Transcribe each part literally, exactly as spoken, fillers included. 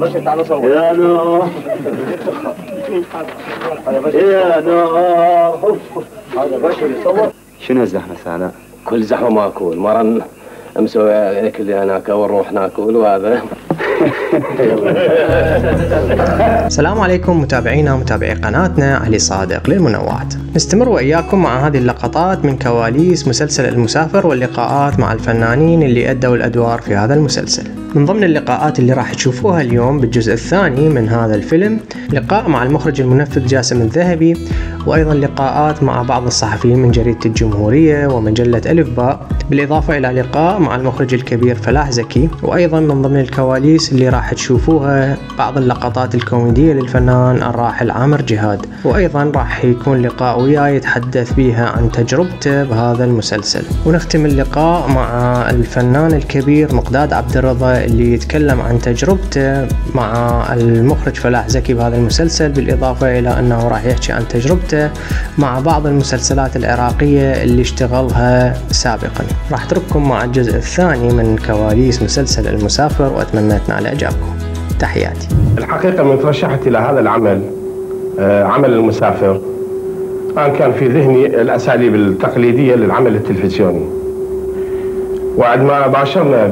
بشر تعال صور. يا نو يا نو هذا بشر يصور. شنو الزحمة سعداء؟ كل زحمة ماكول مرن مسوي اكل هناك ونروح ناكل وهذا. السلام عليكم متابعينا ومتابعي قناتنا علي صادق للمنوعات. نستمر وإياكم مع هذه اللقطات من كواليس مسلسل المسافر واللقاءات مع الفنانين اللي أدوا الأدوار في هذا المسلسل. من ضمن اللقاءات اللي راح تشوفوها اليوم بالجزء الثاني من هذا الفيلم لقاء مع المخرج المنفذ جاسم الذهبي، وأيضا لقاءات مع بعض الصحفيين من جريدة الجمهورية ومجلة ألف باء، بالإضافة إلى لقاء مع المخرج الكبير فلاح زكي. وأيضا من ضمن الكواليس اللي راح تشوفوها بعض اللقطات الكوميدية للفنان الراحل عامر جهاد، وأيضا راح يكون لقاء وياي يتحدث بيها عن تجربته بهذا المسلسل. ونختم اللقاء مع الفنان الكبير مقداد عبد الرضا اللي يتكلم عن تجربته مع المخرج فلاح زكي بهذا المسلسل، بالإضافة إلى أنه راح يحكي عن تجربته مع بعض المسلسلات العراقية اللي اشتغلها سابقا. راح اترككم مع الجزء الثاني من كواليس مسلسل المسافر، وأتمنى تنال إعجابكم. تحياتي. الحقيقة من ترشحت إلى هذا العمل عمل المسافر أنا كان في ذهني الأساليب التقليدية للعمل التلفزيوني، وعندما باشرنا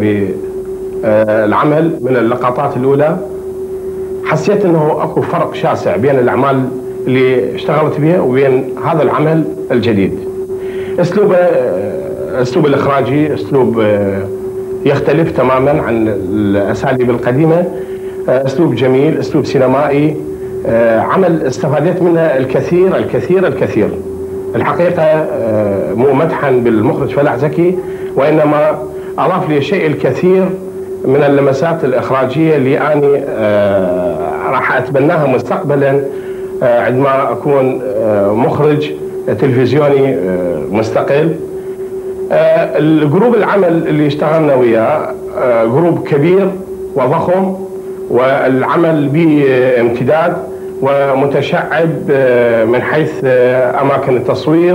بالعمل من اللقطات الأولى حسيت أنه أكو فرق شاسع بين الأعمال اللي اشتغلت بها وبين هذا العمل الجديد. أسلوب أسلوب الإخراجي أسلوب يختلف تماما عن الأساليب القديمة، أسلوب جميل، أسلوب سينمائي، عمل استفادت منه الكثير الكثير الكثير. الحقيقة مو مدحا بالمخرج فلاح زكي، وإنما أضاف لي الشيء الكثير من اللمسات الإخراجية اللي أنا راح أتبناها مستقبلا عندما أكون مخرج تلفزيوني مستقل. الجروب العمل اللي اشتغلنا وياه جروب كبير وضخم، والعمل بامتداد ومتشعب من حيث أماكن التصوير،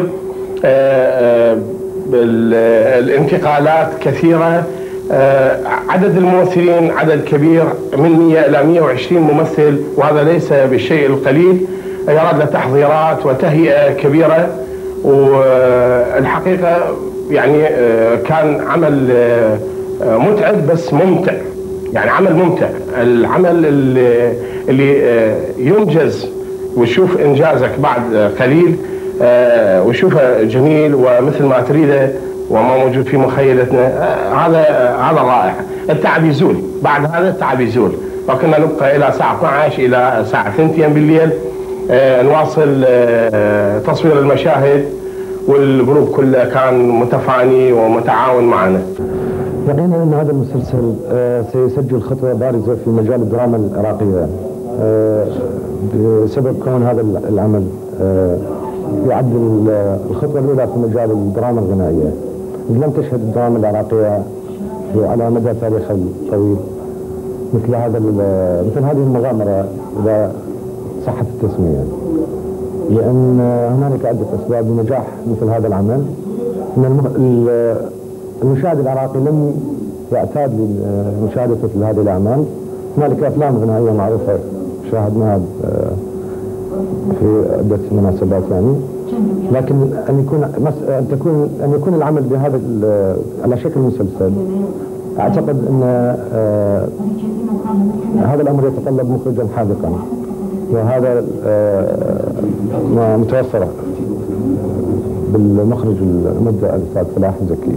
الانتقالات كثيرة، عدد الممثلين عدد كبير من مئة إلى مئة وعشرين ممثل، وهذا ليس بالشيء القليل، يراد له تحضيرات وتهيئة كبيرة. والحقيقة يعني كان عمل متعب بس ممتع، يعني عمل ممتع، العمل اللي, اللي ينجز ويشوف إنجازك بعد قليل ويشوفه جميل ومثل ما تريده وما موجود في مخيلتنا. هذا هذا رائع. التعب يزول بعد هذا، التعب يزول، وكنا نبقى إلى الساعة اثنتي عشرة إلى الساعة اثنتين بالليل نواصل تصوير المشاهد، والجروب كله كان متفاني ومتعاون معنا. يقينا أن هذا المسلسل سيسجل خطوة بارزة في مجال الدراما العراقية بسبب كون هذا العمل يعد الخطوة الأولى في مجال الدراما الغنائية. لم تشهد الدراما العراقية على مدى تاريخها الطويل مثل هذا مثل هذه المغامرة إذا صحت التسمية، لأن هنالك عدة أسباب لنجاح مثل هذا العمل. إن المشاهد العراقي لم يعتاد لمشاهدة مثل هذه الأعمال. هنالك أفلام غنائية معروفة شاهدناها في عدة مناسبات يعني، لكن أن يكون أن تكون أن يكون العمل بهذا على شكل مسلسل، أعتقد أن هذا الأمر يتطلب مخرجا حاذقا، وهذا ما متوفر بالمخرج المبدع الأستاذ فلاح زكي.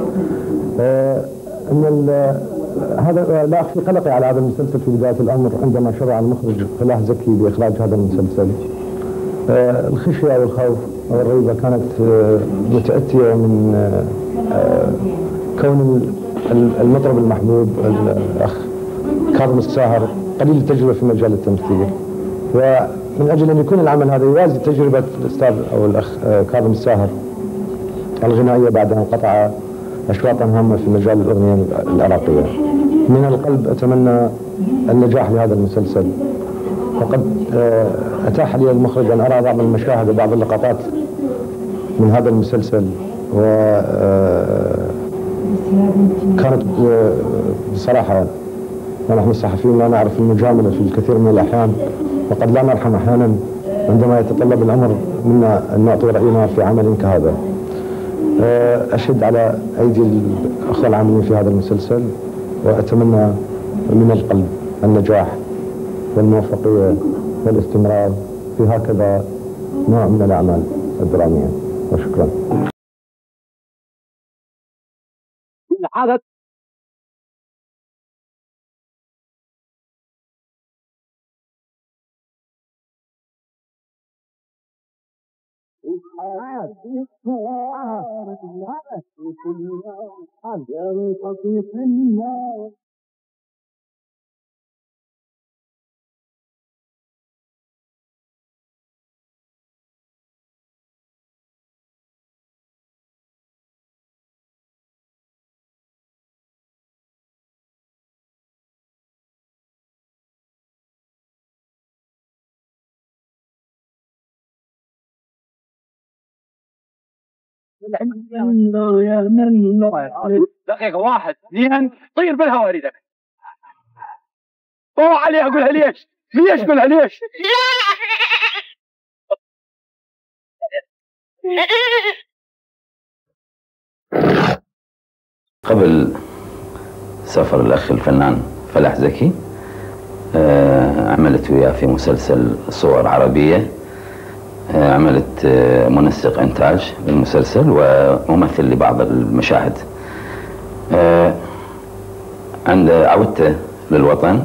أن هذا لا أخفي قلقي على هذا المسلسل في بداية الأمر عندما شرع المخرج فلاح زكي بإخراج هذا المسلسل. الخشية والخوف والريبة كانت متأتية من كون المطرب المحبوب الأخ كاظم الساهر قليل التجربة في مجال التمثيل، ومن أجل أن يكون العمل هذا يوازي تجربة الأستاذ أو الأخ كاظم الساهر الغنائية بعد أن قطع أشواطا هامة في مجال الأغنية العراقية. من القلب أتمنى النجاح لهذا المسلسل، وقد أتاح لي المخرج أن أرى بعض المشاهد وبعض اللقطات من هذا المسلسل، وكانت بصراحة ونحن الصحفيين لا نعرف المجاملة في الكثير من الأحيان، وقد لا نرحم أحيانا عندما يتطلب الأمر منا أن نعطي رأينا في عمل كهذا. أشهد على أيدي الأخوة العاملين في هذا المسلسل، وأتمنى من القلب النجاح والموفقية والاستمرار في هكذا نوع من الأعمال الدرامية، وشكرا. دقيقة واحد اثنين طير بالهواء اريدك. اوه عليها قولها ليش؟ ليش قولها ليش؟ قبل سفر الأخ الفنان فلاح زكي عملت وياه في مسلسل صور عربية، عملت منسق إنتاج للمسلسل وممثل لبعض المشاهد. عند عودته للوطن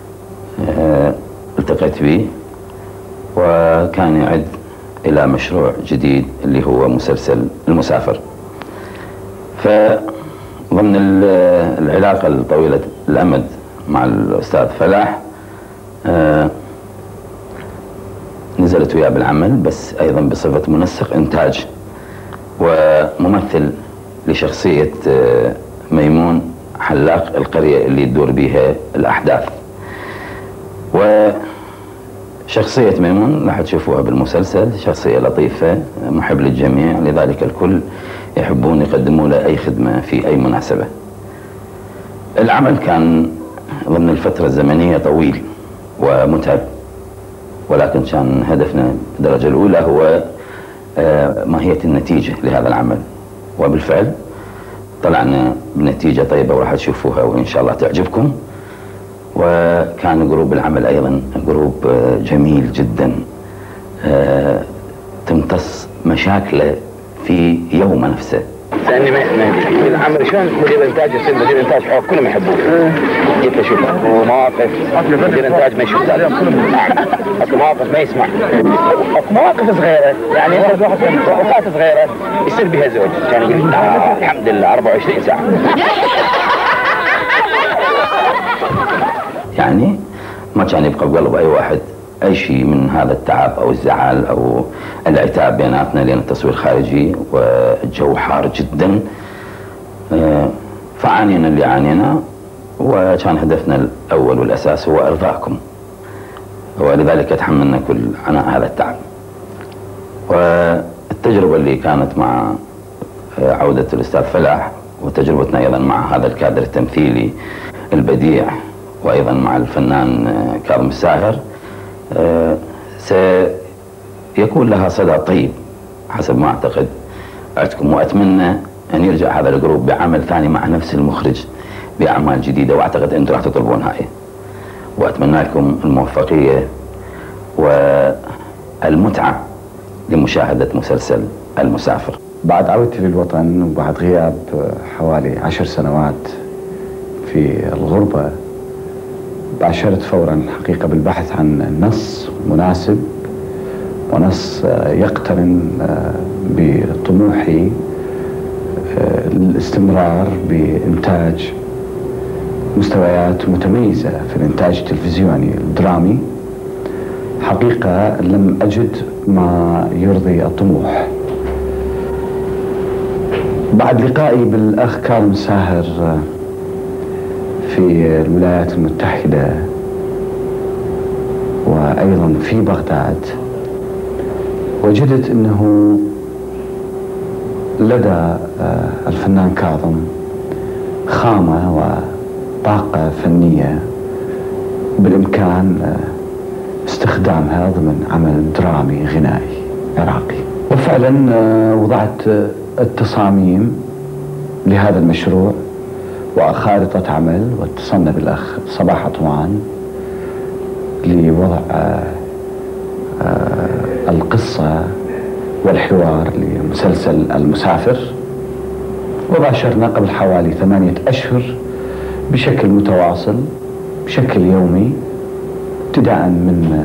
التقيت به، وكان يعد إلى مشروع جديد اللي هو مسلسل المسافر. فضمن العلاقة الطويلة الأمد مع الأستاذ فلاح نزلت وياه بالعمل، بس أيضا بصفة منسق إنتاج وممثل لشخصية ميمون حلاق القرية اللي تدور بها الأحداث. وشخصية ميمون راح تشوفوها بالمسلسل، شخصية لطيفة محب للجميع، لذلك الكل يحبون يقدموا له أي خدمة في أي مناسبة. العمل كان ضمن الفترة الزمنية طويل ومتعب، ولكن كان هدفنا بالدرجة الأولى هو ماهية النتيجة لهذا العمل، وبالفعل طلعنا بنتيجة طيبة وراح تشوفوها وإن شاء الله تعجبكم. وكان جروب العمل أيضا جروب جميل جدا، تمتص مشاكله في يوم نفسه. لاني ما العمل شلون مدير انتاج يصير مدير انتاج حق كلهم يحبوه. جيت اشوف مواقف مدير انتاج ما يشوف ذلك، اكو مواقف ما يسمع، اكو مواقف صغيره يعني وقفات صغيره يصير بها زوج كان يقول آه الحمد لله أربعة وعشرين ساعه. يعني ما كان يبقى بقلب اي واحد اي شيء من هذا التعب او الزعل او العتاب بيناتنا، لان التصوير خارجي والجو حار جدا، فعانينا اللي عانينا، وكان هدفنا الاول والاساس هو ارضاكم، ولذلك تحملنا كل عناء هذا التعب. والتجربه اللي كانت مع عوده الاستاذ فلاح، وتجربتنا ايضا مع هذا الكادر التمثيلي البديع، وايضا مع الفنان كاظم الساهر، أه سيكون لها صدى طيب حسب ما اعتقد عندكم. واتمنى ان يرجع هذا الجروب بعمل ثاني مع نفس المخرج باعمال جديده، واعتقد انتم راح تطلبونها هاي. واتمنى لكم الموفقيه والمتعه لمشاهده مسلسل المسافر. بعد عودتي للوطن وبعد غياب حوالي عشر سنوات في الغربه، باشرت فورا حقيقة بالبحث عن نص مناسب ونص يقترن بطموحي للاستمرار بإنتاج مستويات متميزة في الإنتاج التلفزيوني الدرامي. حقيقة لم أجد ما يرضي الطموح. بعد لقائي بالأخ كاظم الساهر في الولايات المتحدة وأيضا في بغداد، وجدت أنه لدى الفنان كاظم خامة وطاقة فنية بالإمكان استخدامها ضمن عمل درامي غنائي عراقي. وفعلا وضعت التصاميم لهذا المشروع وخارطة عمل، واتصلنا بالأخ صباح عطوان لوضع القصة والحوار لمسلسل المسافر. وباشرنا قبل حوالي ثمانية أشهر بشكل متواصل بشكل يومي، ابتداء من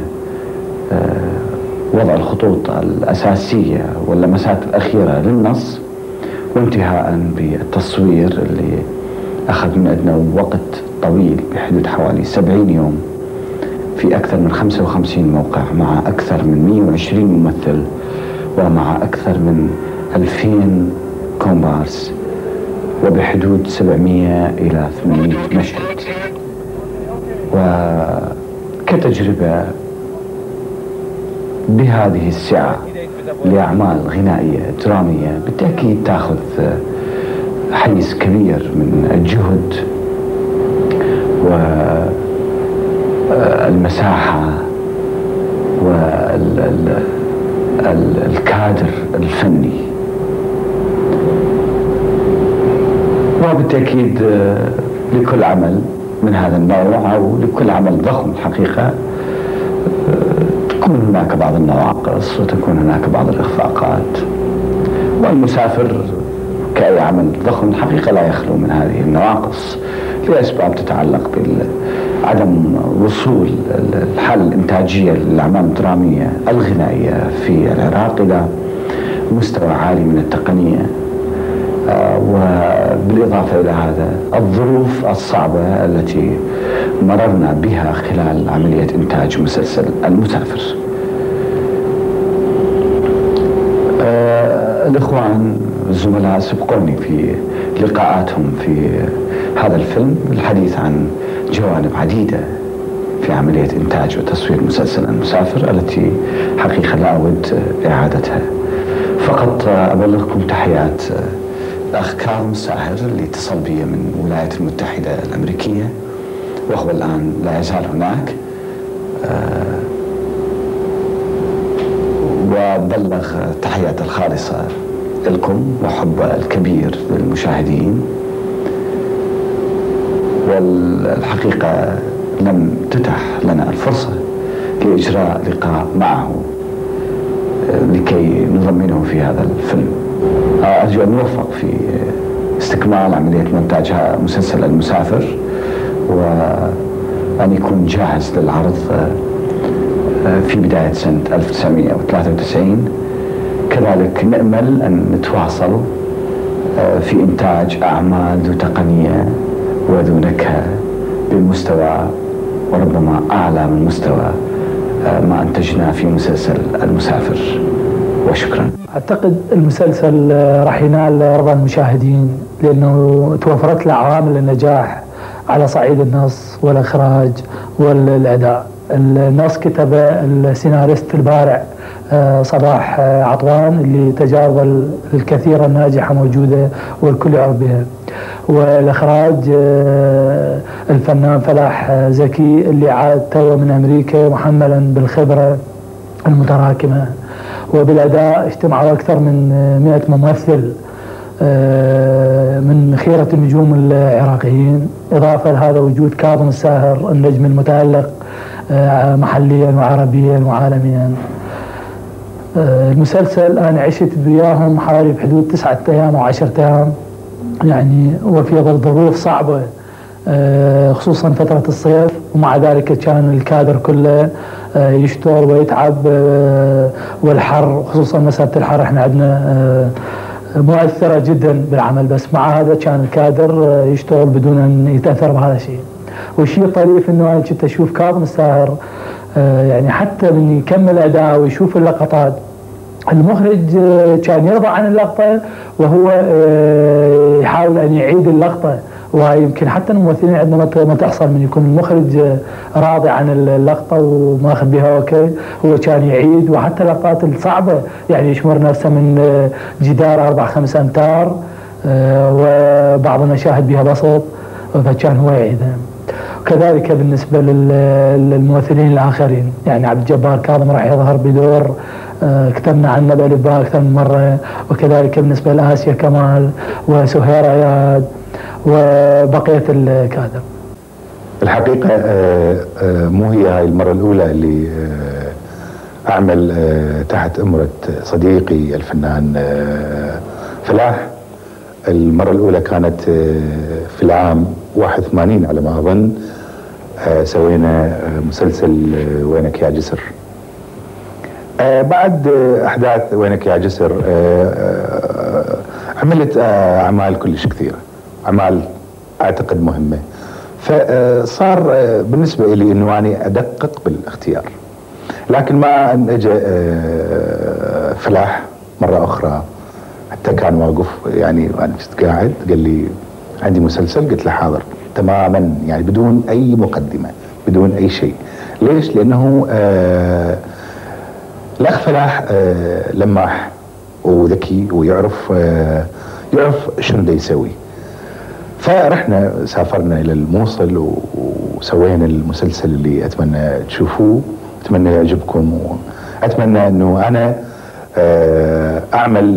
وضع الخطوط الأساسية واللمسات الأخيرة للنص، وانتهاء بالتصوير اللي أخذ من عندنا وقت طويل بحدود حوالي سبعين يوم في أكثر من خمسة وخمسين موقع مع أكثر من مئة وعشرين ممثل ومع أكثر من ألفين كومبارس وبحدود سبعمئة إلى ثمانمئة مشهد. وكتجربة بهذه السعة لأعمال غنائية درامية بالتأكيد تأخذ حيز كبير من الجهد والمساحة والكادر الفني، وبالتأكيد لكل عمل من هذا النوع أو لكل عمل ضخم الحقيقة تكون هناك بعض النواقص وتكون هناك بعض الإخفاقات، والمسافر كأي عمل ضخم الحقيقة لا يخلو من هذه النواقص لأسباب تتعلق بعدم وصول الحالة الإنتاجية للأعمال الدرامية الغنائية في العراق إلى مستوى عالي من التقنية، وبالإضافة إلى هذا الظروف الصعبة التي مررنا بها خلال عملية إنتاج مسلسل المسافر. الإخوان الزملاء سبقوني في لقاءاتهم في هذا الفيلم الحديث عن جوانب عديدة في عملية إنتاج وتصوير مسلسل المسافر التي حقيقة لا أود إعادتها. فقط أبلغكم تحيات الأخ كارم ساهر اللي اتصل بي من الولايات المتحدة الأمريكية وهو الآن لا يزال هناك، وبلغ تحيات الخالصة لكم وحب الكبير للمشاهدين. والحقيقة لم تتح لنا الفرصة لإجراء لقاء معه لكي نضمنه في هذا الفيلم. أرجو أن نوفق في استكمال عملية مونتاج مسلسل المسافر وأن يكون جاهز للعرض في بداية سنة ألف وتسعمئة وثلاثة وتسعين. كذلك نأمل أن نتواصل في إنتاج أعمال ذو تقنية وذو نكهة بمستوى وربما أعلى من مستوى ما أنتجنا في مسلسل المسافر. وشكرا. أعتقد المسلسل راح ينال رضا المشاهدين لأنه توفرت له عوامل النجاح على صعيد النص والإخراج والأداء. النص كتبه السيناريست البارع صباح عطوان اللي تجاربه الكثيرة الناجحة موجودة والكل يعرف بها، والإخراج الفنان فلاح زكي اللي عاد توه من أمريكا محملا بالخبرة المتراكمة، وبالأداء اجتمعوا أكثر من مئة ممثل من خيرة النجوم العراقيين، إضافة لهذا وجود كاظم الساهر النجم المتألق محليا وعربيا وعالميا. المسلسل أنا عشت وياهم حوالي بحدود تسعة أيام أو عشرة أيام يعني، وفي ظل ظروف صعبة خصوصا فترة الصيف، ومع ذلك كان الكادر كله يشتغل ويتعب، والحر خصوصا مسألة الحر احنا عندنا مؤثرة جدا بالعمل، بس مع هذا كان الكادر يشتغل بدون أن يتأثر بهذا الشيء. والشيء الطريف انه انا كنت اشوف كاظم الساهر يعني حتى من يكمل اداء ويشوف اللقطات المخرج كان يرضى عن اللقطة وهو يحاول ان يعيد اللقطة، وهي يمكن حتى الممثلين عندنا ما تحصل من يكون المخرج راضي عن اللقطة وماخذ بها اوكي، هو كان يعيد، وحتى اللقطات الصعبة يعني يشمر نفسه من جدار اربع خمس امتار وبعض المشاهد بها بسط فكان هو يعيدها. وكذلك بالنسبة للممثلين الآخرين، يعني عبد الجبار كاظم راح يظهر بدور كتبنا عنه بألفباء أكثر من مرة، وكذلك بالنسبة لآسيا كمال وسهير عياد وبقية الكادر. الحقيقة مو هي هاي المرة الأولى اللي أعمل تحت أمرة صديقي الفنان فلاح. المرة الأولى كانت في العام واحد وثمانين على ما أظن، سوينا مسلسل وينك يا جسر. بعد أحداث وينك يا جسر عملت أعمال كلش كثيرة، أعمال أعتقد مهمة، فصار بالنسبة لي أنه أنا أدقق بالاختيار. لكن مع أن أجى فلاح مرة أخرى، حتى كان واقف يعني أنا كنت قاعد قال لي عندي مسلسل، قلت له حاضر تماما، يعني بدون أي مقدمة بدون أي شيء. ليش؟ لأنه آه الأخ فلاح آه لماح وذكي ويعرف آه يعرف شنو دا يسوي. فرحنا سافرنا إلى الموصل وسوينا المسلسل اللي أتمنى تشوفوه، أتمنى يعجبكم، وأتمنى أنه أنا أعمل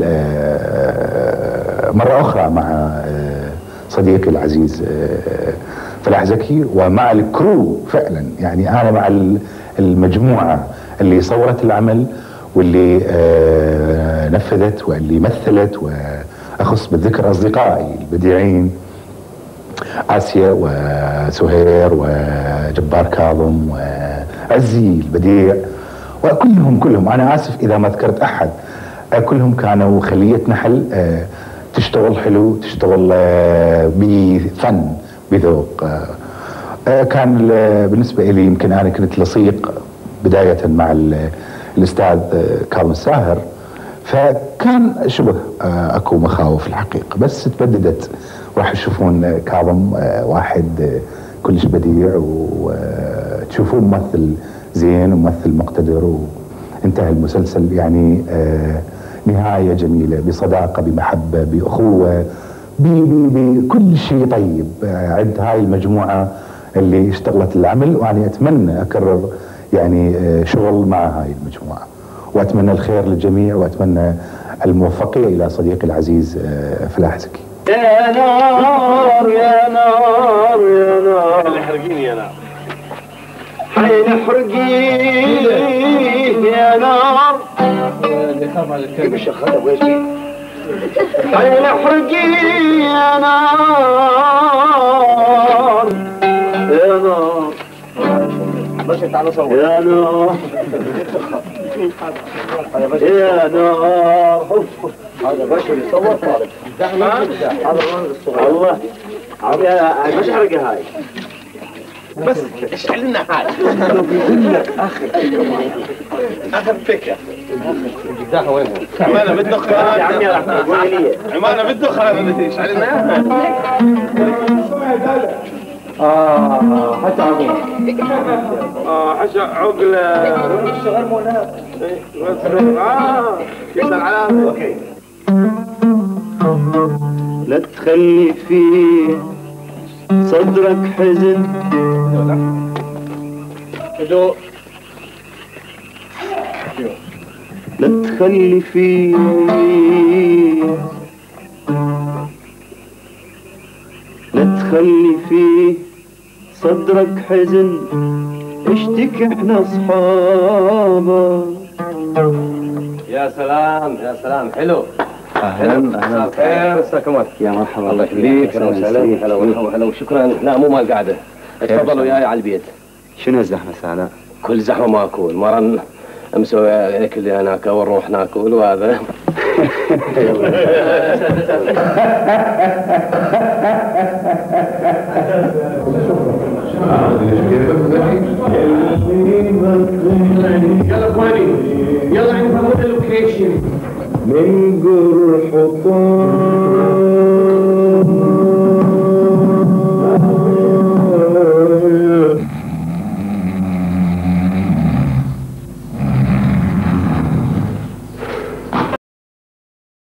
مرة أخرى مع صديقي العزيز فلاح زكي ومع الكرو فعلا، يعني أنا مع المجموعة اللي صورت العمل واللي نفذت واللي مثلت، وأخص بالذكر أصدقائي البديعين آسيا وسهير وجبار كاظم وعزي البديع، وكلهم كلهم أنا آسف إذا ما ذكرت أحد، كلهم كانوا خلية نحل تشتغل حلو، تشتغل بفن بذوق. كان بالنسبة لي يمكن أنا كنت لصيق بداية مع الأستاذ كاظم الساهر، فكان شبه أكو مخاوف الحقيقة، بس تبددت. راح تشوفون كاظم واحد كلش بديع وتشوفون ممثل زين وممثل مقتدر، وانتهى المسلسل يعني آه نهاية جميلة بصداقة بمحبة بأخوة بكل شيء طيب. آه عند هاي المجموعة اللي اشتغلت العمل، وأنا أتمنى أكرر يعني آه شغل مع هاي المجموعة، وأتمنى الخير للجميع، وأتمنى الموفقية إلى صديقي العزيز آه فلاح زكي. يا نار يا نار يا نار اللي حرقيني يا نار، حين احرقيه يا نار، كيف الشخصة ويش فيه؟ حين احرقيه يا نار يا نار، بس تعال صور يا نار يا نار. هذا بشر يصور طالب هذا والله مش حرقة هاي، بس اشعل لنا حاجه اخر اخر فكره. الداخل وين؟ عمانه بالدخان يا عمي يا رحمن، عمانه بالدخان بدي اشعل لنا. اه حتى عقل اه حتى عقل الصغر مو هناك. اه يسال على اوكي. لا تخلي في صدرك حزن، هدوء، لا تخلي في لا تخلي في صدرك حزن، اشتكي احنا اصحابك. يا سلام يا سلام، حلو. اهلا اهلا خير، مساك الله يا مرحبا. الله يخليك، اهلا وسهلا. هلا وهلا وشكرا. لا مو مال قاعده، تفضلوا وياي على البيت. شنو الزحمه ساعه؟ كل زحمه ماكو، المره مسوي الاكل هناك ونروح ناكل وهذا. يلا اخواني يلا عندنا اللوكيشن من جرح طال